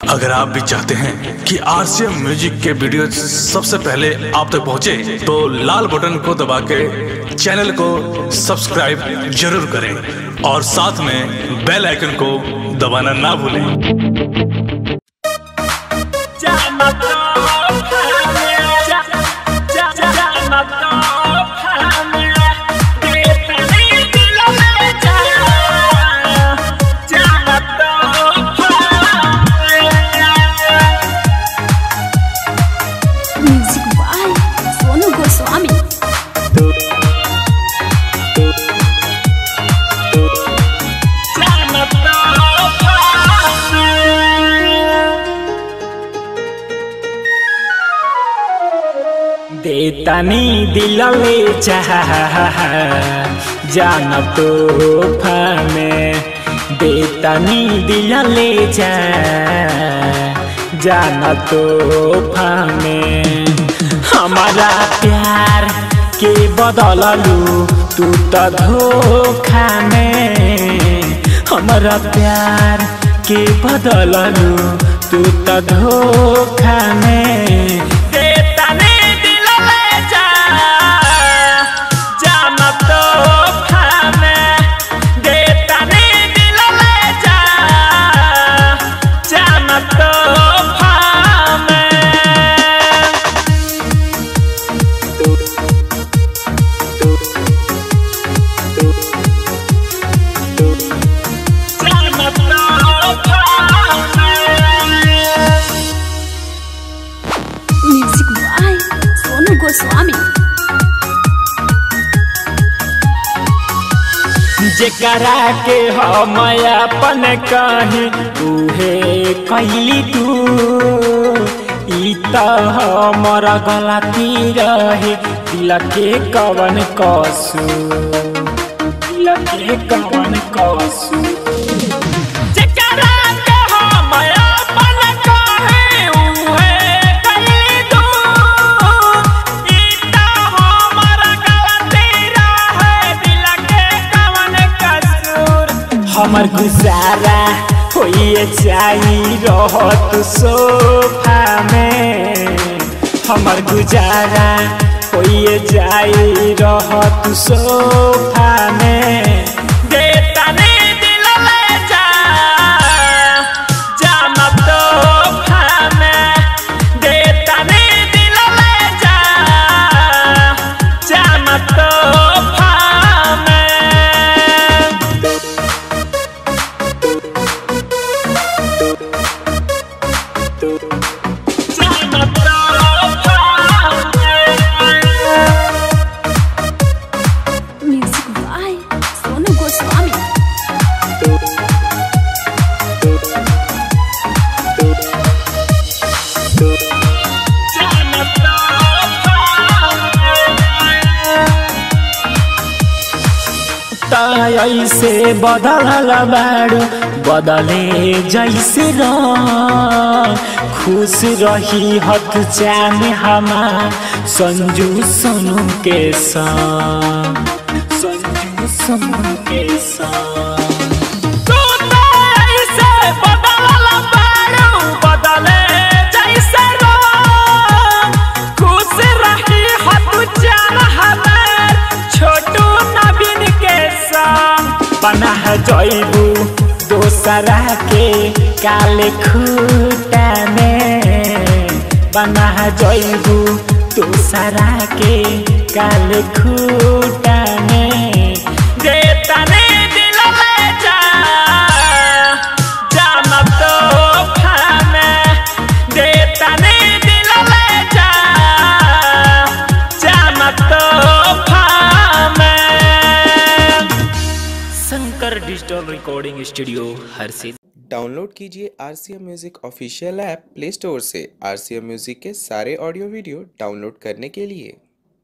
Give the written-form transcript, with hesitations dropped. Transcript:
अगर आप भी चाहते हैं कि आरसीएम म्यूजिक के वीडियो सबसे पहले आप तक पहुंचे, तो लाल बटन को दबा के चैनल को सब्सक्राइब जरूर करें और साथ में बेल आइकन को दबाना ना भूलें। देतानी दिल ले जान तो में देतानी दिल ले जान तो में हमारा प्यार के बदललू तू तो धोखा में। हमारा प्यार के बदललू तू तो धोखा में। गोस्वामी जेकरा के हम अपन कहीं उहे कैली तू, ई तो हमारा गलती रहे। दिल के कवन कसू, दिल के कवन कसू। हमर गुजारा होइए चाहिए रहत सोफा में। हमर गुजारा होइए चाहिए रहत सोफा में। ऐसे बदल बाड़ू बदले जैसे रंग। खुश रही हथ चान हमार संजू सोनू के संग, संजू सोनू के संग। बना जइबू दोसरा के काले खूटा में। बना जइबू दोसरा के काले खूटा में। देताने दिल ले जान तो में। देताने दिल ले जान तो डिजिटल रिकॉर्डिंग स्टूडियो हर से। डाउनलोड कीजिए RCM music official app play store से। आरसीएम म्यूजिक के सारे ऑडियो वीडियो डाउनलोड करने के लिए